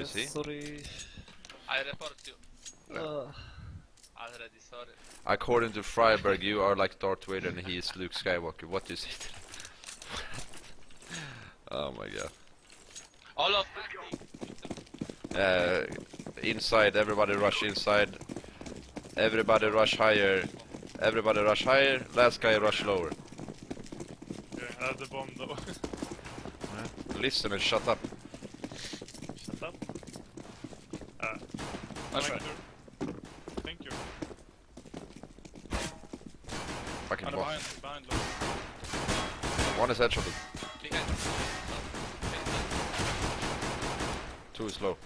see? Sorry. I report you. Already, sorry. According to Freiberg, you are like Darth Vader and he is Luke Skywalker. What do you say to that? Oh my god. All of Inside, everybody rush inside. Everybody rush higher. Everybody rush higher. Last guy rush lower. Okay, I have the bomb though. Listen and shut up. Shut up. Nice try. Thank you. Fucking And bomb. behind low. One is headshotted. Behind. Two is low.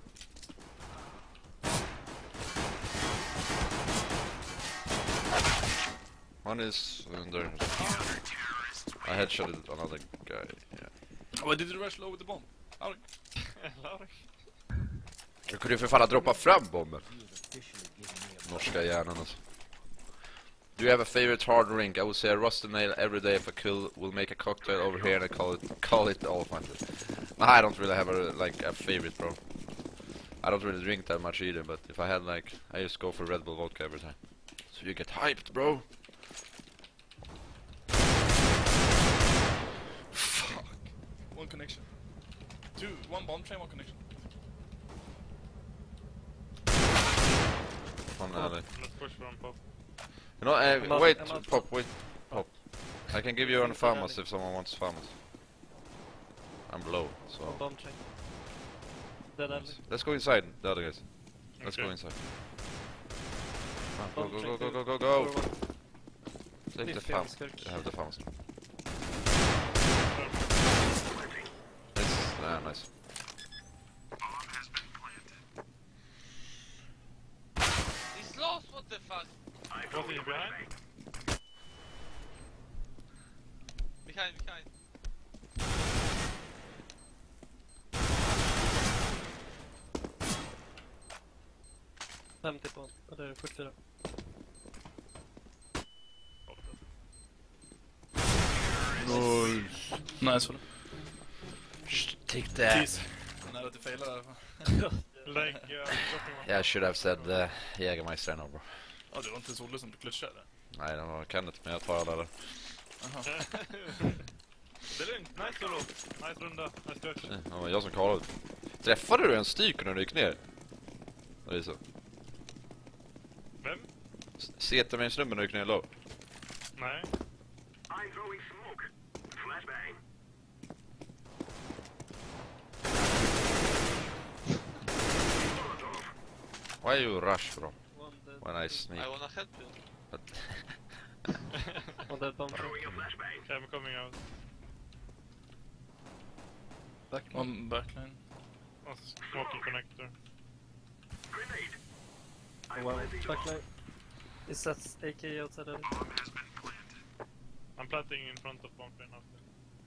One is under. I headshotted another guy. Yeah. Why did you rush low with the bomb? Du kunde ju för fan droppa fram bomben. Norska hjärnan alltså. Do you have a favorite hard drink? I would say a rusted nail every day if I could. We'll make a cocktail over here and I call it all fine. I don't really have a favorite, bro. I don't really drink that much either, but if I had I just go for Red Bull vodka every time. So you get hyped, bro. Fuck. One connection. One bomb train, one connection. One alley. Let's push from pop. You know, out, wait, I'm out. Pop, wait, Pop. I can give you an FAMAS if someone wants FAMAS. I'm low, so... Bomb train. Dead alley. Let's go inside, the other guys. Let's Okay. go inside. Bomb Go, train go, go, two. go, go, go! Forward. Take the This FAMAS. feels good. I have the FAMAS. It's nice. He's lost, what the fuck? Was he behind? Behind. 50 på, eller 44. Nice one. Take that. Jeez. Nära till faila i alla fall. Like, dropping one. Yeah, I should have said Jägermeister no, bro. Ja, det var inte Olle som klutchade. Nej, det var Kenneth, men jag tar alla där. Det är lugnt. Nice solo. Nice runda. Nice stretch. Det var jag som kallade. Träffade du en styk när du gick ner? Det är så. Vem? Seta med en snubbe när du gick ner low. Nej. I'm throwing smoke. Flashbang. Why you rush, bro? One dead. When I sneak. I wanna help you. But One dead bomb train. Throwing a flashbang. Okay, I'm coming out. One backline. Oh, smoking connector. Grenade. I'm One planting a backline. Is that AK outside alley? bomb has been planted. I'm planting in front of bomb train after.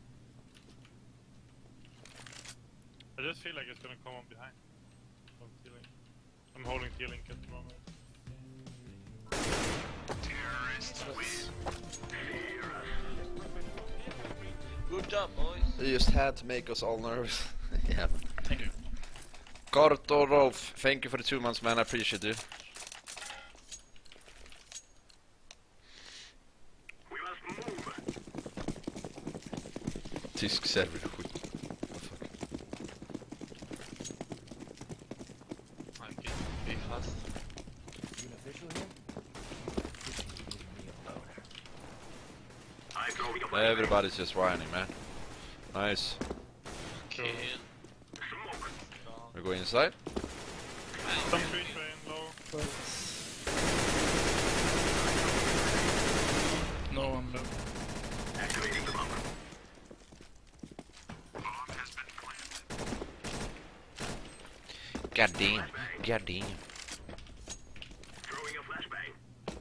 I just feel like it's gonna come on behind. I'm holding T-Link at the moment. Terrorists win. Good job, boys. you just had to make us all nervous. Yeah. Thank you. Karto Rolf, thank you for the 2 months, man. I appreciate you. We must move. Tysk server, skit. Vad fuck. I'm getting be fast. I'm throwing a flashbang. Everybody's just whining, man. Nice. Sure. Smoke. We go inside. Some tree train low. No one low. Activating the bomb. Bomb has been planted. God damn. God damn. Throwing a flashbang.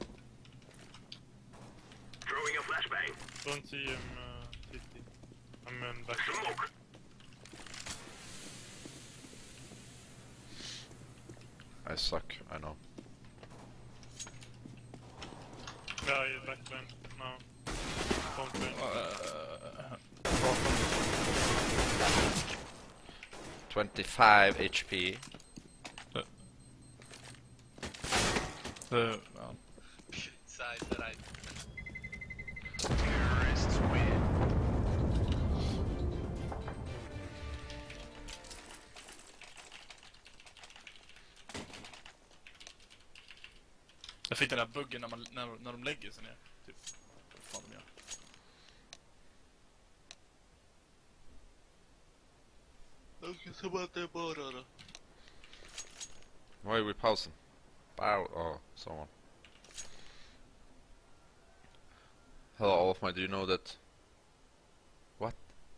Throwing a flashbang. Don't see him, city. I'm in back. Smoke. I suck, I know. Yeah, he's backline now. Bomb train. 25 HP. Ja. Side that I... Terrorists win. Jag fick den här buggen när de lägger sig ner. Typ. Vad fan de gör. Okej, så bara det bara då. Why are we pausing? Bow. Oh, someone. Hello, all of my. Do you know that? What?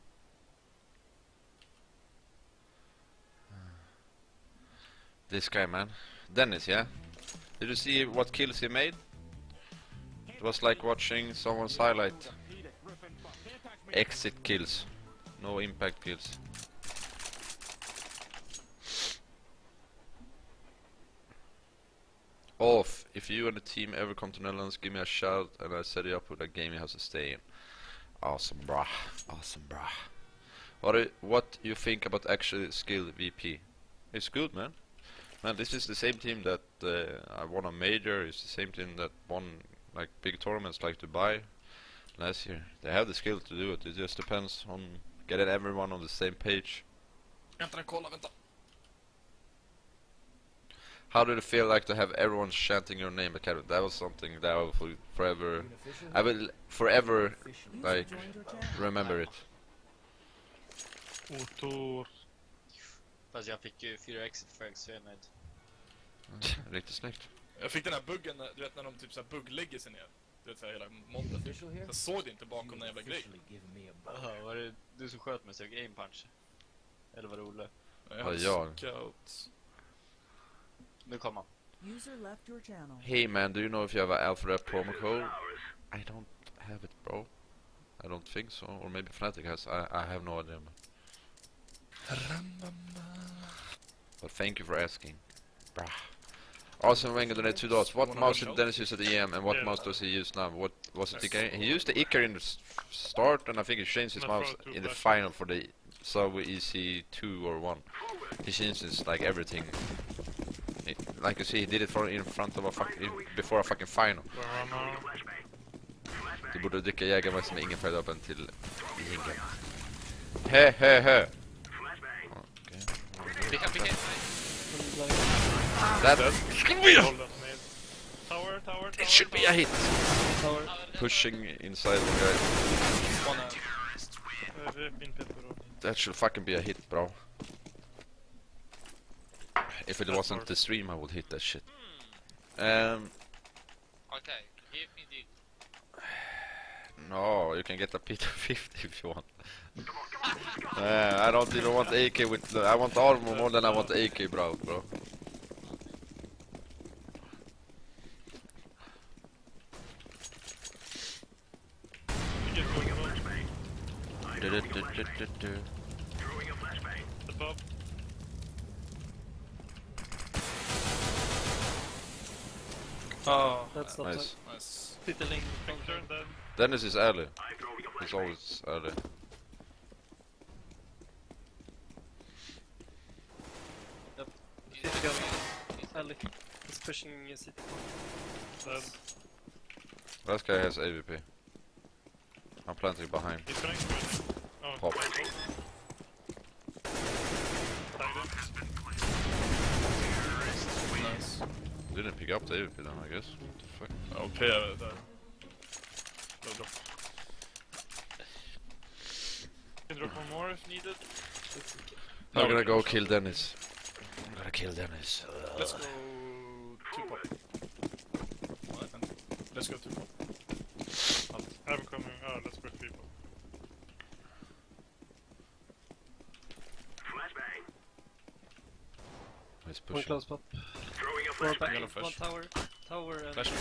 This guy, man. Dennis, yeah? Did you see what kills he made? It was like watching someone's highlight. Exit kills. No impact kills. Off. If you and the team ever come to Netherlands, give me a shout and I'll set you up with a gaming house to stay in. Awesome, brah. Awesome, brah. What you think about actually skill VP? It's good, man. Man, this is the same team that I won a major. It's the same team that won like big tournaments like Dubai last year. They have the skill to do it. It just depends on getting everyone on the same page. Vänta, kolla, vänta. How did it feel like to have everyone chanting your name at Academy? That was something that I will forever like remember it. Otor. Fast jag fick ju 4 exit frags så jag är nöjd. Riktigt snyggt. Jag fick den här buggen, du vet när de typ så här bugglägger sig ner. Du vet såhär hela modden. Jag såg det inte bakom den jävla grejen. Jaha, var det du som sköt mig så jag aim punch? Eller var det Olle? Ja. Scout. Nu kommer han. User left your channel. Hey man, do you know if you have an Alpharep promo code? I don't have it, bro. I don't think so. Or maybe Fnatic has. I have no idea. But thank you for asking. Brah. Arsene Wenger donated $2. What mouse did Dennis use at the EM and what mouse does he use now? What was it? He used the Icar in the start and I think he changed his mouse in the final for the Subway EC2 or 1. He changed his, like everything. Like you see, he did it in front of a before a fucking final. Du borde dricka Jägermeister med ingen färgvapen till Ingen. He. Picka. That Tower. it should be a hit. Tower. Pushing inside the guy. That should fucking be a hit, bro. If it wasn't the stream, I would hit that shit. Okay, give me the... No, you can get a P250 if you want. I don't even want AK with... I want armor more than I want AK, bro. Above. Oh, That's not Nice. nice. Fiddling. Turn dead. Dennis is early. He's always early. He's going. Alley. He's pushing city. Dead. That guy has AVP. I'm planting behind. He's connected with me. Oh, Pop. tagged him. Nice. Didn't pick up the AVP then, I guess. What the fuck? Okay, där. Low drop. Can drop one more if needed. I'm gonna go kill Dennis. I'm gonna kill Dennis. Let's go 2 pop. Let's go 2 pop. I'm coming. Oh, let's go 3 pop. Flashbang. He's One pushing. close pop. Throwing a One flashbang. back. Yellow flash. One tower. Tower and... Flash.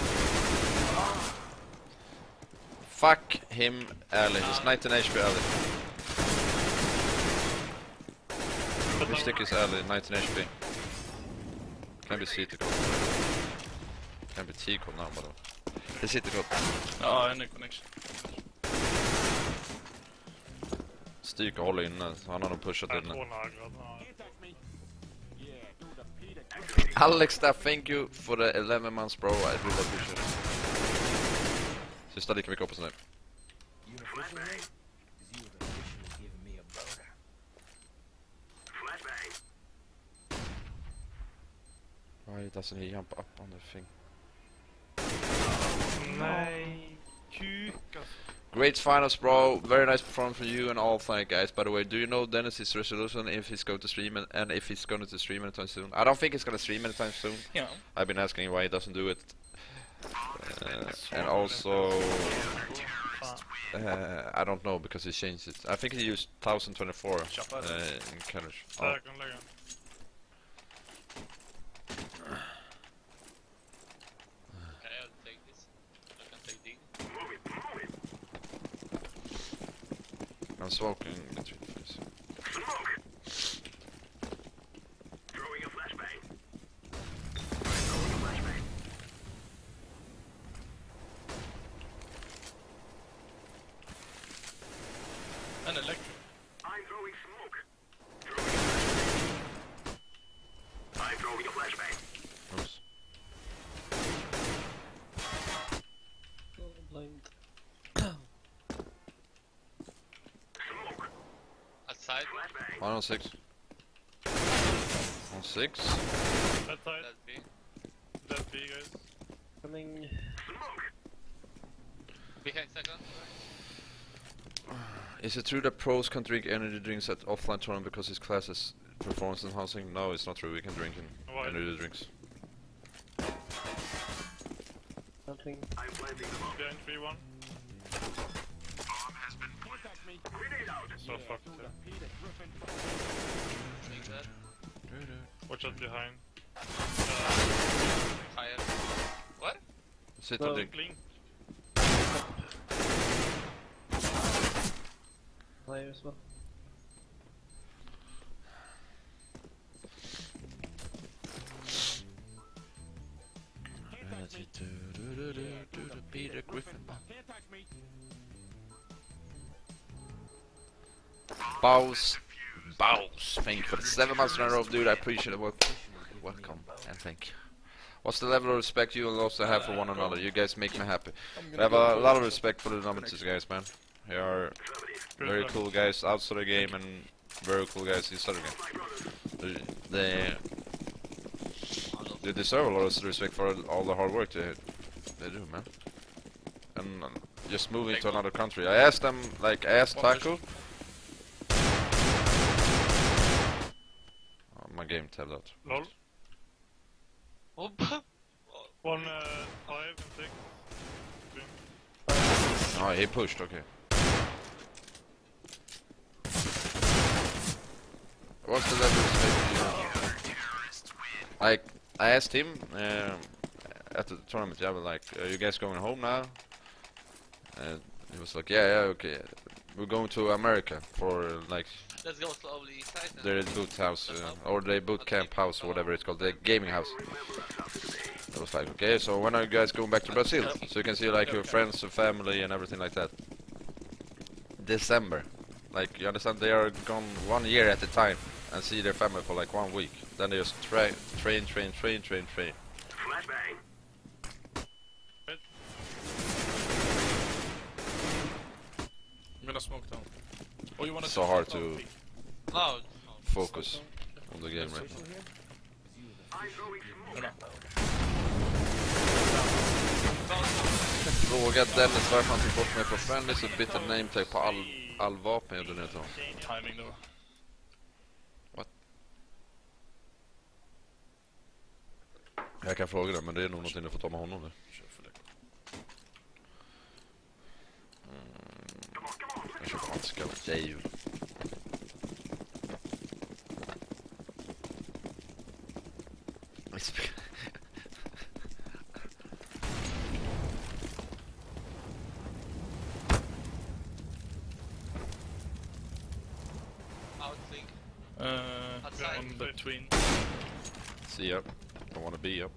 Fuck him, Ali. He's 19 HP, Ali. His stick is Ali, 19 HP. Can be CT code. Can be T code now, but the CT code. Ja, en connection. Styk och håller inne, så han har nog pushat Två inne. naglad. Ja. Alex, thank you for the 11 months bro, I really appreciate it. Sista lika mycket hoppas nu. Flashbang. Flashbang. Why doesn't he jump up on the thing? Nej. Kuk alltså. Great finals bro, very nice performance from you and all thank guys. By the way, do you know Dennis's resolution if he's going to stream and if he's going to stream anytime soon? I don't think he's going to stream anytime soon. Ja. I've been asking why he doesn't do it. And also, I don't know because he changed it. I think he used 1024 in Kenners. Oh. Där kan lägga. Okay, I'll take this. I can take dig. I'm smoking between this. Smoke. Throwing a flashbang. Throwing a flashbang. En electric. I'm throwing smoke. Throwing a flashbang. I'm throwing a flashbang. Oops. Oh, blind. Smoke. Outside. Flashbang. 1 on 6. On 6. That side. That's B. That B guys. Coming. Smoke. Behind second. Is it true that pros can drink energy drinks at offline tournament because his class is performance enhancing? No, it's not true. We can drink Why? energy drinks. Nothing. I'm planting the bomb. Behind 3-1. Grenade out. So fucked. Being dead. Watch out behind. Higher. What? Sit No. and drink. Link. Fire as well. Energy Peter Griffin. Bows. Thank you for the 7 months in a row, dude. I appreciate it. Welcome and thank you. What's the level of respect you and also have for one another? You guys make me happy. I have a lot of respect for the Novices guys, man. They are very cool guys outside the game and very cool guys inside the game. They deserve a lot of respect for all the hard work they do, man. And just moving to another country. I asked them, like, I asked Taco. Oh, my game tabbed out. Lol. Oh, 1, 5 and 6. Oh, he pushed, okay. What's the level of respect you? I asked him at the tournament, yeah, but like, are you guys going home now? And he was like, yeah, okay. We're going to America for like let's go slowly inside then. their boot house, or their boot camp house, or whatever it's called, the gaming house. I was like, okay, so when are you guys going back to Brazil? So you can see like your friends and family and everything like that. December. Like, you understand, they are gone 1 year at a time and see their family for like 1 week. Then they just train. Flashbang. I'm gonna smoke down. Oh, you wanna So hard to No. focus on the game right now. I'm throwing smoke. Fråga Dennis varför han tog bort mig från Friendly så bytte nametag på all vapen jag gjorde ner till honom. Timing då. Jag kan fråga det, men det är nog någonting du får ta med honom nu. Jag köper handskar. Jay. Outlink. Outside. On between. See ya. I wanna be up.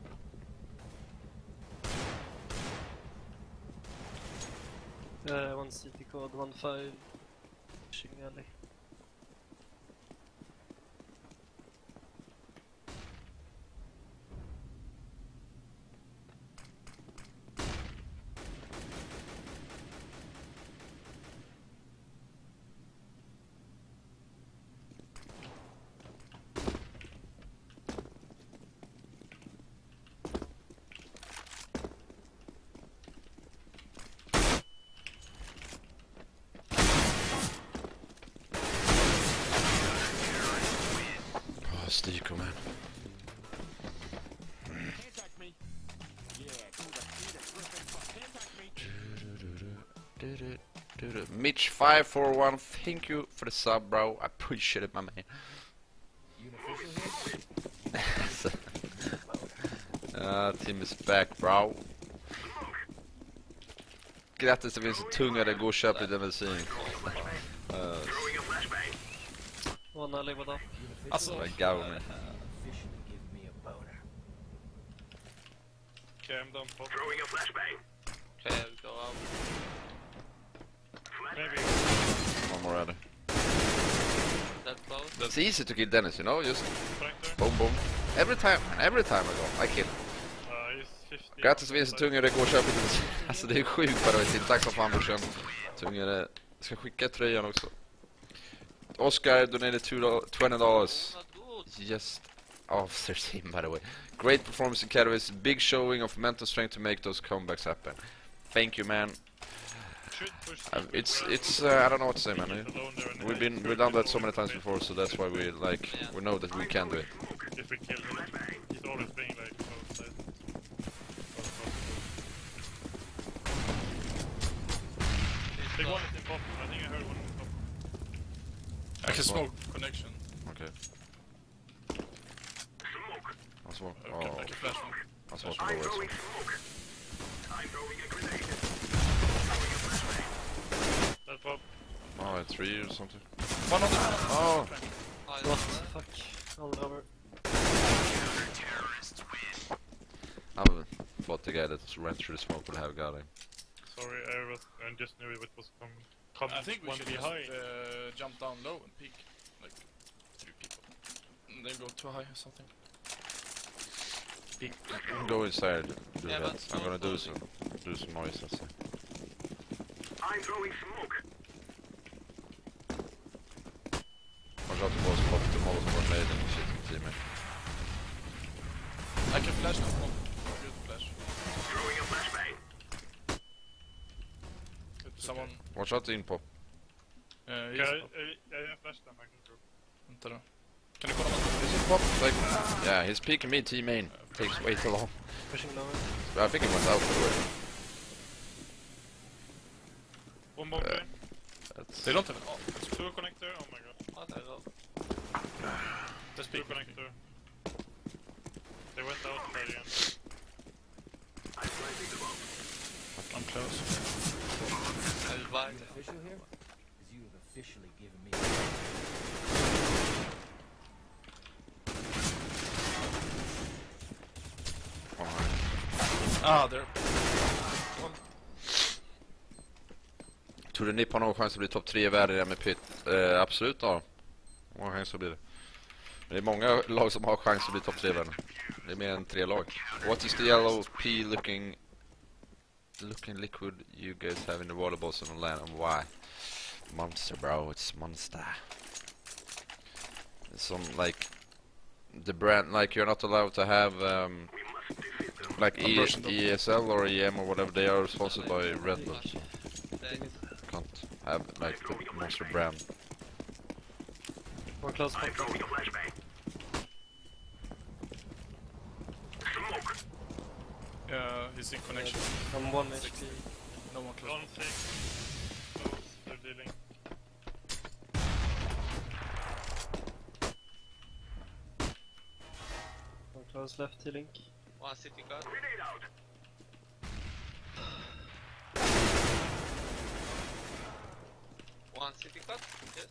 One city code 1-5. Pushing alley. man. Mitch541, thank you for the sub, bro. I appreciate it, my man. Team is back, bro. Grattis, det finns en tungare, gå och köp lite bensin. One alley with up. Alltså, Government. Okay, I'm done pop. Throwing a flashbang. Okay, I'll go out. Maybe. One more alley. That close. It's easy to kill Dennis, you know, just Connector. boom boom. Every time I go, I kill. He's 50. Grattis, det finns en tungare, gå och köp lite bensin. Alltså det är sjukt bara till. Tack som fan brorsan. Tungare. Jag ska skicka tröjan också. Oscar donated $20. Not good. Just officer team, by the way. Great performance in Katowice, big showing of mental strength to make those comebacks happen. Thank you, man. Should push It's I don't know what to say, man. We've done that so many times before, so that's why we we know that we can do it. If we kill him, he's always being like outside. Big one is in bottom. I think I heard one in top. I can smoke connection. Okay. Smoke. I'll smoke. I Oh, can flash one. I'll smoke I'm low throwing ways. smoke. I'm throwing a grenade. Throwing a flashbang. That pop. Oh, 3 or something. One on the Oh, I What? Fuck. All over. I thought the guy that ran through the smoke would have got him. Sorry, I just knew it was coming. I think we one should just behind. jump down low and peek. Like 3 people. And then go too high or something. Go inside, do Yeah, that. but I'm gonna do smoke some noise, let's say. I'm throwing smoke. Watch out the balls pop the models were made and shit in teammate. I can flash now. Good flash. Throwing a flashbang. Someone... Watch out the in pop. he's Yeah, up. I flashed them, I can go. Vänta då. Kan du kolla vad Is it pop? Like, yeah, he's peeking me, T-main. Takes way too long. Pushing lower. I think he went out by the way. One bomb there. That's... They don't have an off. Two connector, oh my god. Oh, there you go. Let's Two peek. connector. They went outside again. I'm planting the bomb. I'm close. I'll buy. Official here? Because you have officially given me. Ah, there. Tror du Nipp har någon chans att bli topp 3 i världen med Pit? Absolut då. Många chanser blir det. Men det är många lag som har chans att bli topp 3 i världen. Det är mer än 3 lag. What is the yellow pea looking liquid you guys have in the water balls on the land and why? Monster, bro, it's monster. It's some like the brand, like you're not allowed to have like ESL or EM or whatever. They are sponsored by Red Bull. Can't have like the monster brand. One close I'm pop. throwing a flashbang. Smoke. Yeah, he's in connection. I'm 1 HP. No one close. 1-6. Close, they're dealing. One close left healing. One city cut. Grenade out. One city cut. Yes.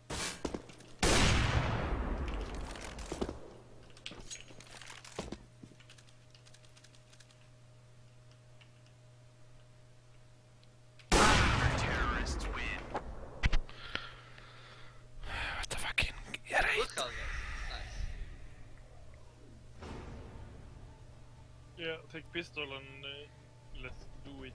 What the fucking get it? Good call, guys. Nice. Yeah, take pistol and let's do it.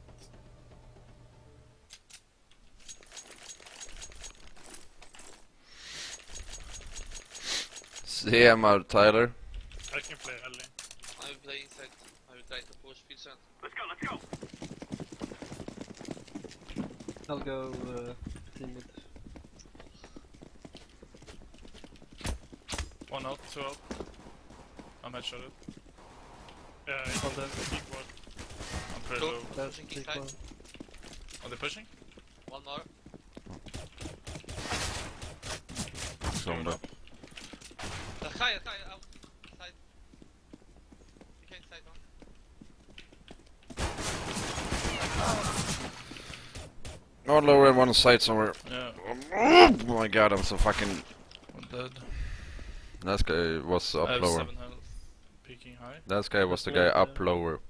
CMR Tyler. I can play alley. I will play inside. I will try to push Pilsen. Let's go, let's go. I'll go team mid. One out, 2 out. I'm headshotted. Yeah, On the big one. I'm pretty Cool. low. left, Pushing big side. one. Are they pushing? One more. Somewhere. Higher, out. Side. Became side one. One lower and one side somewhere. Yeah. Oh my god, I'm so fucking... One dead. That guy was I up have lower. 7 health. Peeking high. That guy was the That's guy me, up yeah. lower.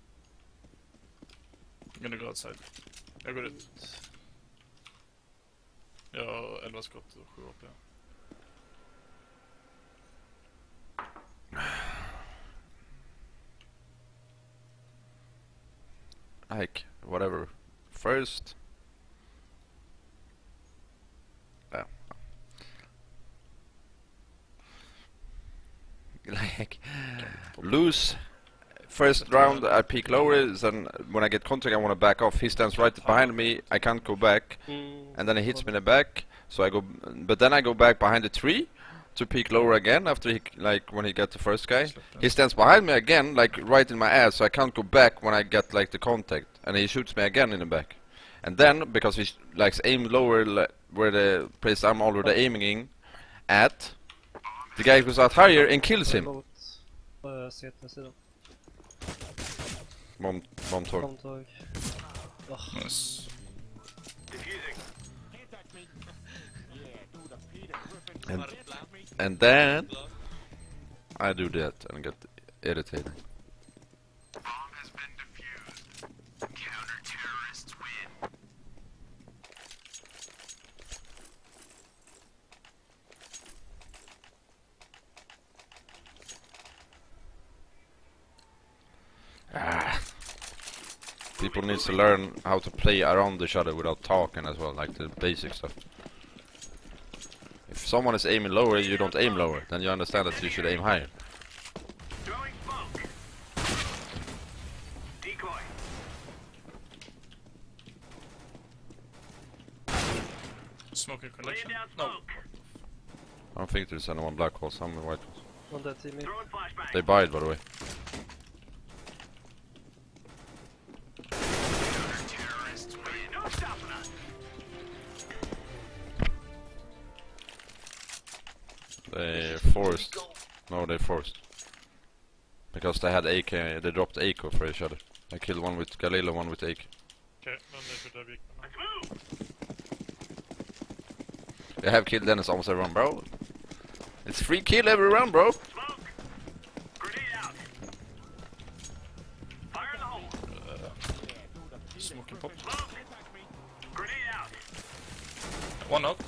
I'm gonna go outside. Jag går ut. Jag har 11 skott och 7 HP. Like, whatever. First... Yeah. Like... Lose... First round I peek lower, then when I get contact I want to back off. He stands right behind me, I can't go back. And then he hits me in the back, so I go... But then I go back behind the tree to peek lower again after he... Like, when he got the first guy. He stands behind me again, like, right in my ass, so I can't go back when I get, like, the contact. And he shoots me again in the back. And then, because he likes aim lower, where the place I'm already aiming at, the guy goes out higher and kills him. Mot CT-sidan. Bomb talk. Bombtåg. Nice. And then I do that and get irritated. People need to learn how to play around each other without talking as well, like the basic stuff. If someone is aiming lower, you don't aim lower, then you understand that you should aim higher. Throwing smoke. Decoy. Smoking Laying connection. down No. smoke. I don't think there's anyone black hole, some white holes. On that team. Throwing flashbang. They buyed, by the way. No stopping us. They forced. No, they forced. Because they had AK, they dropped AK for each other. I killed one with Galil and one with AK. Okej, men det borde vi kunna. Let's move. I have killed Dennis almost every round, bro. It's free kill every round, bro. Smoke. Grenade out. Fire in the hole. Smoking pop. Smoke. Grenade out. One out.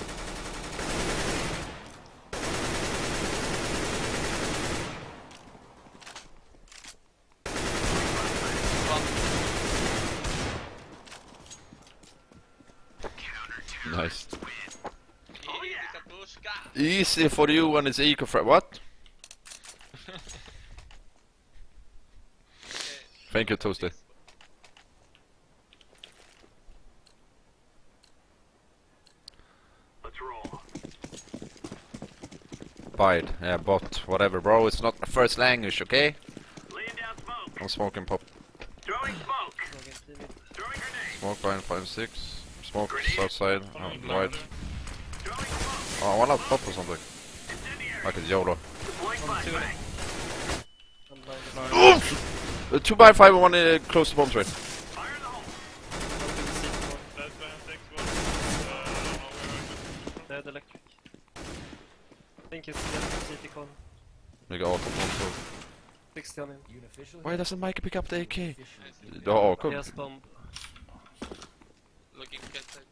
Nice. Oh, yeah. Katushka. Easy for you when it's eco for what? Thank you, Toasty. Let's roll. Bide, yeah, bot, whatever, bro. It's not my first language, okay? Laying down smoke. I'm smoking pop. Throwing smoke. Någon team. Throwing grenade. Smoke behind 5-6. Smoke outside, I'm wide. Throwing smoke. Oh, one out top or something. Incendiary. Like a YOLO. Deploying flashbang. I'm blind. 2x5 and one close to bomb train. Fire in the hole. That's why I'm next one. I don't know where I got They had electric. I think it's CT con. We got auto bomb too. 60 on him. Unofficial Why doesn't Mike pick up the AK? officially. The AK. He has bomb. Looking good side.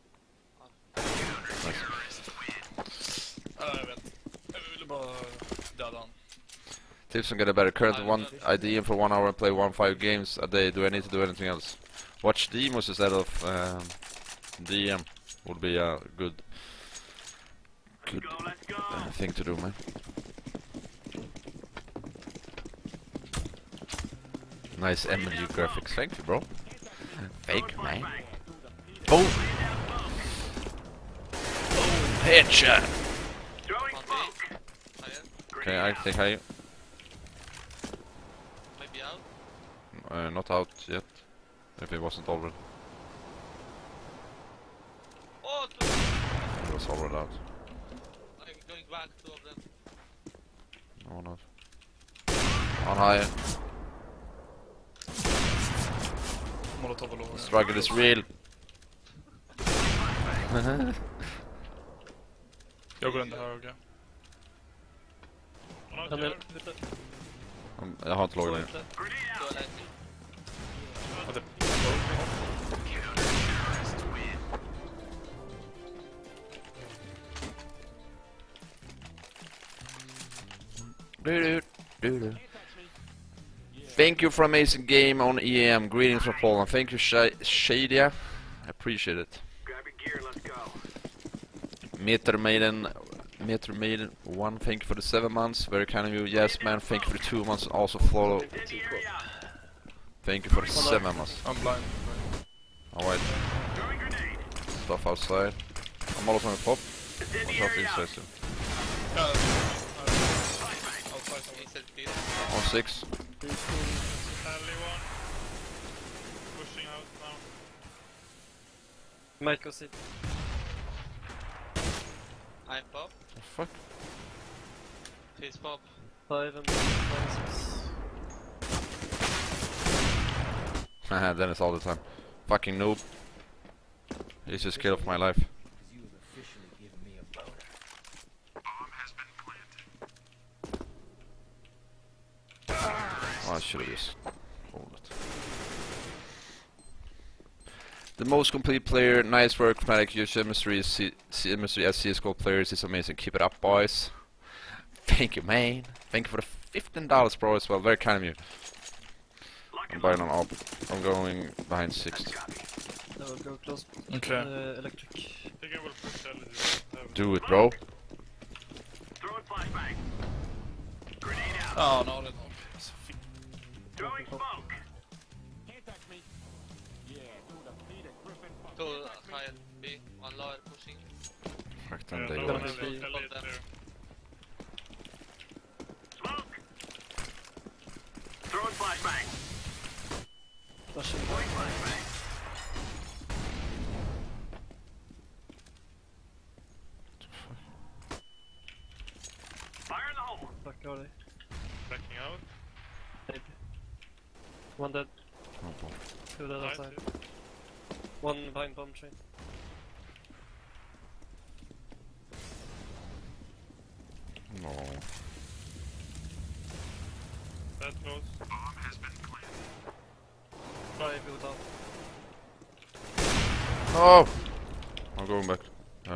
Jag vet. Jag ville bara döda han. Tips on get a better current one IDM for 1 hour and play 1-5 games a day. Do I need to do anything else? Watch demos instead of DM would be a good Let's go. thing to do, man. Nice MLG graphics, thank you, bro. Fake, man. Boom! Headshot! Throwing On smoke. B. Higher. Okay, I think I... Not out yet. If it wasn't already. Oh, It was already out. I'm going back, two of them. No, not. On high. Molotov och låg. The struggle is real. Jag går under höger. Han är ute. Jag har inte låg längre. Two alive. Thank you for amazing game on EM. Greetings from Poland. Thank you, Shadia. I appreciate it. Grab your gear, let's go. Meter Maiden 1, thank you for the 7 months. Very kind of you. Yes, man, thank you for the 2 months. And also follow. Incendiary out. Thank you for the 7 months. I'm blind. Alright, Throwing grenade. stuff outside. I'm also on the pop. Watch out Incendiary inside out. soon. Outside somewhere. Inside clear. On 6. Alley one. Pushing out now. Might go sit. I'm pop. Oh, fuck. He's pop. 5 and 6. Haha, Dennis all the time. Fucking noob. He's just kill of my life. You have officially given me a boner. Oh, I should have just hold it. The most complete player, nice work, Fnatic. Your chemistry as CSGO players is amazing. Keep it up, boys. Thank you, man. Thank you for the $15, bro, as well. Very kind of you. I'm buying on up. I'm going behind 60. I will go close. Okay. Electric. I think I will push Alley. Do it, bro. Throwing flashbang. Grenade out. Ja, no, det Throwing smoke. Two high B. One lower pushing. Fuck Yeah, them, they no, go. Alley is Both there. them. Smoke. Throwing flashbang. Flashing. Throwing flashbang. Fire in the hole. Fuck are they? Backing out. Maybe. One dead. Oh, boy. 2 dead Nice. outside. 1 behind bomb train. No. That close. 5 without. Oh! I'm going back.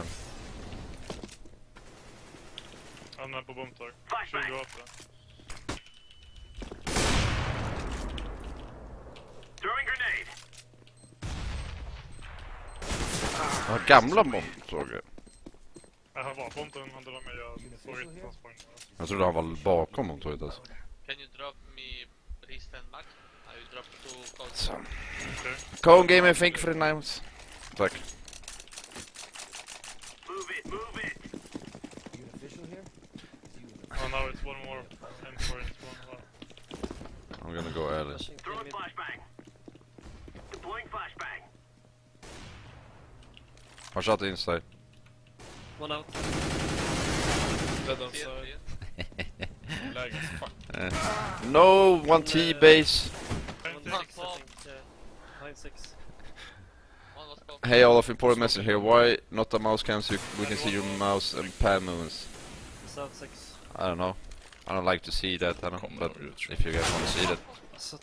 Han är på bombtag. Flashbang. 20 vapen. Throwing grenade. Ja, gamla bombtåget. Han var bomben, han drar med. Jag såg inte hans poäng. Jag trodde han var bakom bombtåget alltså. Can you drop me wrist and back? I will drop two codes. Så. Okay. Cone Gamer, thank you for the 9 months. Tack. Move it, move it. You an official here? You Oh, now it's one more. And for it's one more. I'm gonna go early. Flashing. Throwing Mid. flashbang. Deploying flashbang. Watch out inside. 1 out. Dead Clear, outside. clear. Läge as fuck. No, 1T base. 1 Pop, 6 I pop. think. Yeah. Behind 6. One was pop. Hey Olaf, important message here. Why not the mouse cam so we can see your mouse and pad movements? South 6. I don't know. I don't like to see that, I don't know. But Kommer ut, tror if you guys want to see that. Så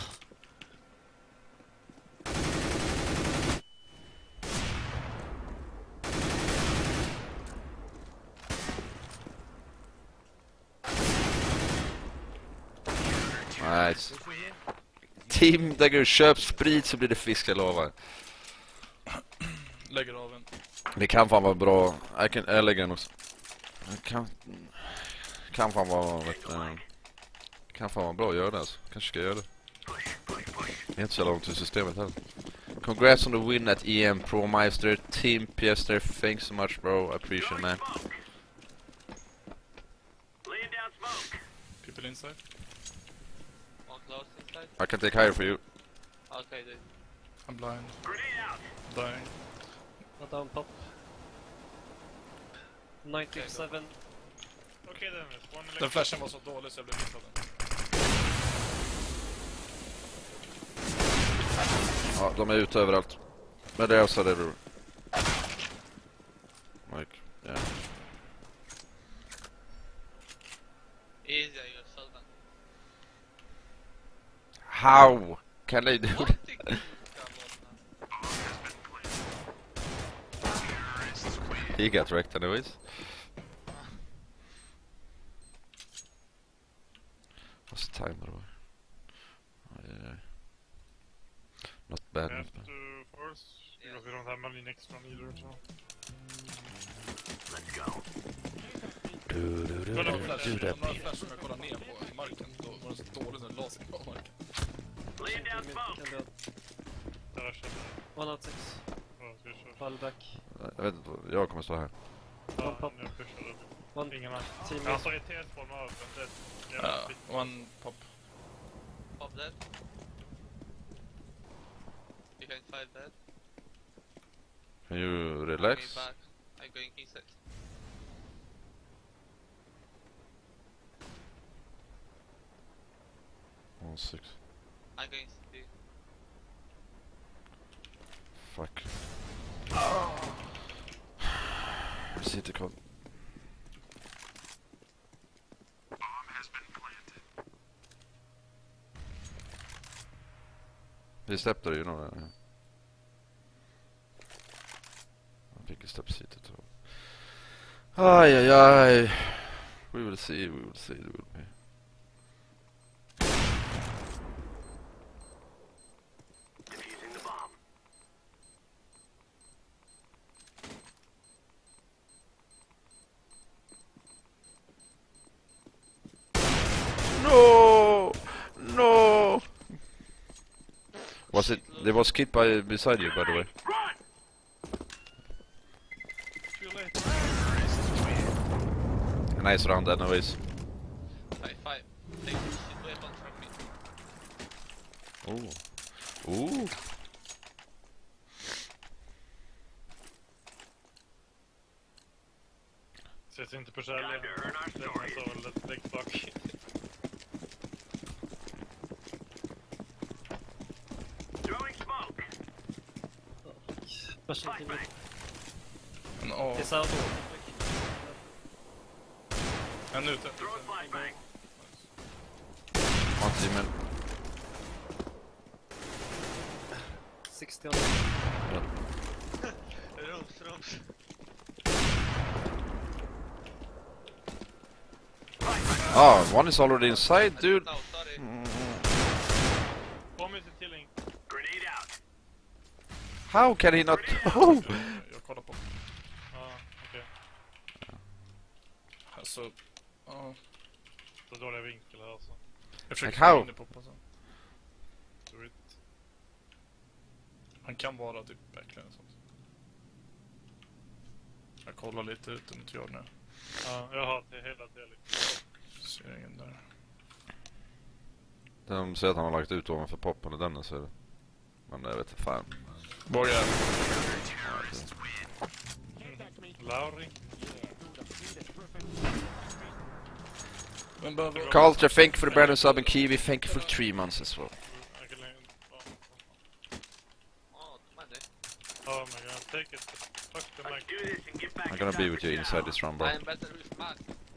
Nice. Team Dagger, köp sprit så blir det fisk, jag lovar. Lägger av en. Det kan fan vara bra. Jag lägger den också. Det kan fan vara kan fan vara bra att göra det alltså. Kanske ska göra det. Det är inte så långt till systemet heller. Congrats on the win at EM Pro Meister. Team Piester, thanks so much bro. I appreciate it, man. Laying down smoke. People inside. One close inside. I can take higher for you. Okay, dude. I'm blind. Grenade out. Dying. Not down pop. 97. Okej Dennis, one Den electric. flashen var så dålig så jag blev hit av den. Ja, de är ute överallt. Men det är så det bror. Mike, yeah. Easy, you're Sultan. How can they do What it? the come on. He got wrecked anyways. What's the time då? Not bad, We have not bad. to force, because we don't have money next round either, so. Let's go. Men de flashen jag kollade ner på i marken, då var den så dålig när den la sig på marken. Laying down smoke. Där jag känner. 106. Ja, ska vi köra. Fall back. Jag vet inte, jag kommer stå här. Ja, pop. nu pushar det. One Ingen annan. team. Jag står i T-spawn med öppen. Det är jävla skit. One pop. Pop dead. You can fight that. Can you Me relax? back. I'm going inside. Oh, 6. I'm going to Fuck. City con. He stepped there, you know that. I think he stepped city too. Ay, ay, ay. We will see, we will see, it will be. Defusing the bomb. No! No! Was it? There was kid beside you, by the way. Run! Too late. Nice round, anyways. High five. Take shit weapons from me. Ooh. Ooh. Ses inte på kärlek. Time to earn our Det story. är så väl ett lägg bak. Throwing smoke. Special team. En A. Is out. En ute. Throwing flashbang. One team in. 60 on. Rooms. Oh, one is already inside, dude. No, sorry. Bomb is killing. Grenade out. How can he not? Oh! Jag kollar på. Ja, okej. Alltså, ja. Så dåliga vinkel här alltså. Jag försöker Like how? få in det på alltså. Do it. Han kan vara typ backline och sånt. Jag kollar lite ut mot jord nu. Ja, jag har till hela delen. Ser ingen där. De säger att han har lagt ut ovanför poppen i den så är det. Men jag vet inte fan. Vågar. Lauri. Men behöver... Culture, thank you for the brand new sub and Kiwi, thank you for 3 months as well. I can land. Oh, money. Oh my god, take it. Fuck the Let's mic. do this and get back I'm gonna be with you inside inside this round, bro. I'm better with Mac.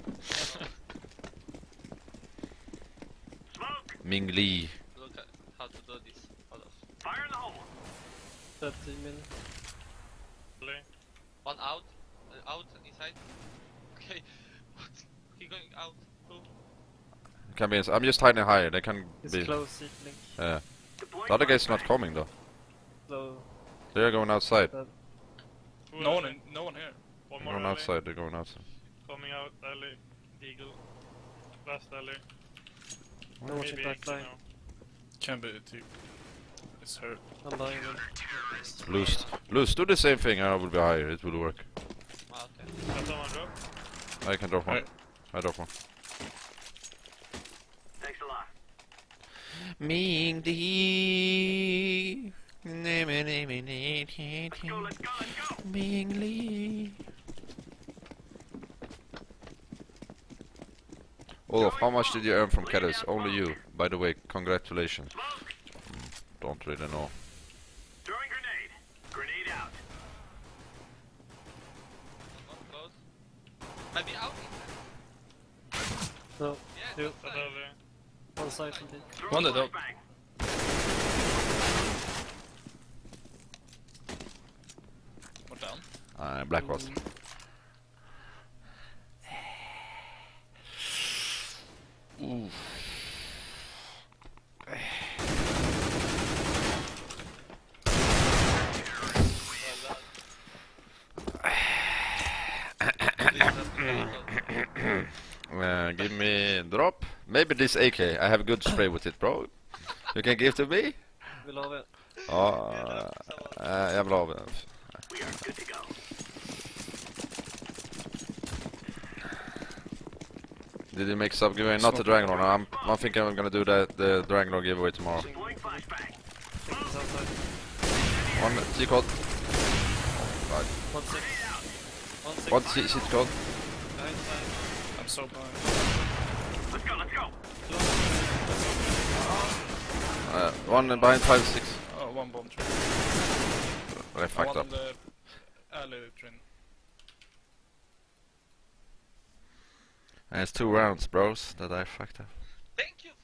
Smoke. Ming Lee. Look at how to do this. Hold on. Fire in the hole. That team in. Play. One out. Out inside. Okay. What? He going out. Who? Can be I'm just hiding higher, they can It's be... close, seat link. Deploying The other guy's not flashbang. coming though. Low. They're going outside. No one here. One They're more going alley. outside, they're going outside. Coming out alley. Eagle. Last alley. I'm watching Maybe back line. now. Can be typ. It's hurt. I'm dying in. Loose, do the same thing and I will be higher, it will work. Ah, okay. Can someone drop? I can drop one. Right. I drop one. Thanks a lot. Ming Lee. Let's go, let's go. Ming Lee. Olaf, how much did you earn from Kedis? Only you. By the way, congratulations. Smoke. Don't really know. Throwing grenade. Grenade out. One close. Might be out. No, Yeah, you. it's outside. One side something. One dead up. Bang. One down. Black Rust. Ooh. Give me drop. Maybe this AK. I have good spray with it, bro. You can give to me? Vill ha det. Ja, jag vill ha det. We are good to go. Did you make sub giveaway? Not the Dragon Lord. I'm thinking I'm gonna do the Dragon Lord giveaway tomorrow. Deploying flashbang. It's outside. One C-code. One six. One C-code. Behind side. I'm so blind. Let's go, let's go. One behind 5-6. Oh, one bomb train. I fucked One up. on the alley train. And it's 2 rounds, bros, that I fucked up. Thank you